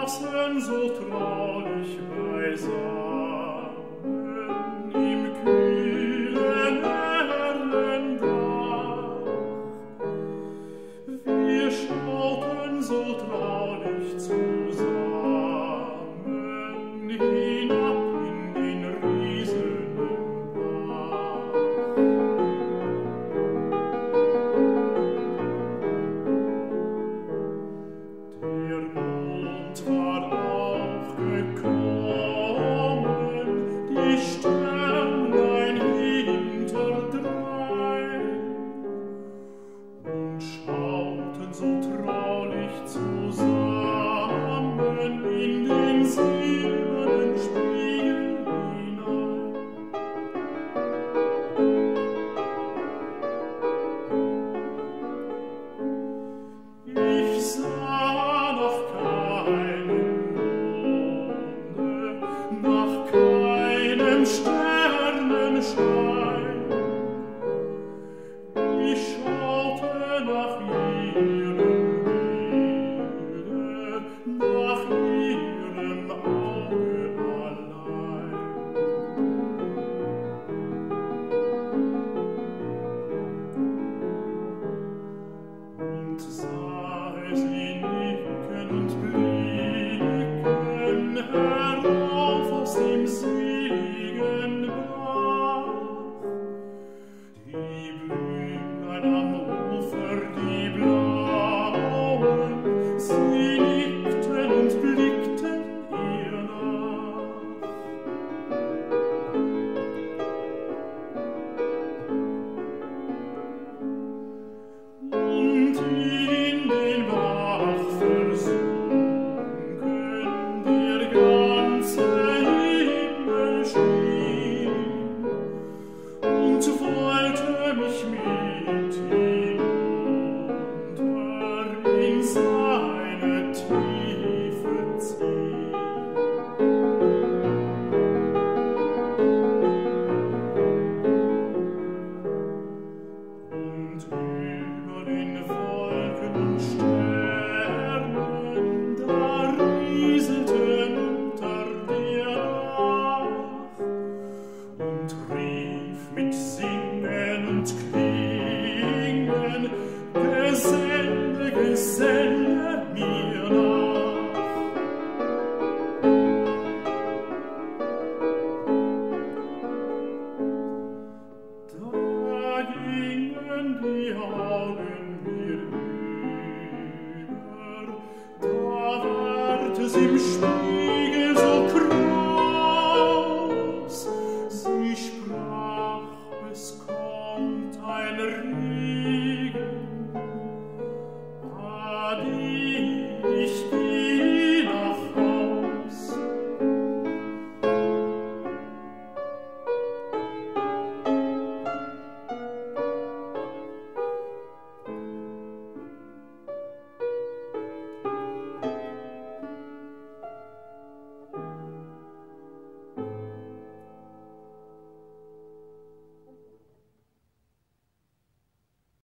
saßen so traulich beisammen im kühlen Erlendach. Wir schauten so traulich zusammen hinab in den Riesenbach. Der Mond war auch gekommen, die Sternlein hinterdrein, und schauten so traulich zusammen in den silbernen Spiegel hinein. Ich sah nach keinem Monde, nach keinem Sternenschein. Ich schaute nach ihrem Bilde, nach ihrem Auge allein. Und sah sie nicken und blicken herauf aus dem seligen Bach. Die Blümlein am Ufer, die blauen, sie nickten und blickten ihr nach. Und in den Bach versunken, der ganze Himmel schien, und wollte mich mit hinunter in seine Tiefe ziehen. Und über den Wolken und Sternen, da rieselten unter der Nacht und rief mit Singen und Klingen: Geselle, Geselle mir nach. Da gingen die Augen mir über, da ward es im Spiel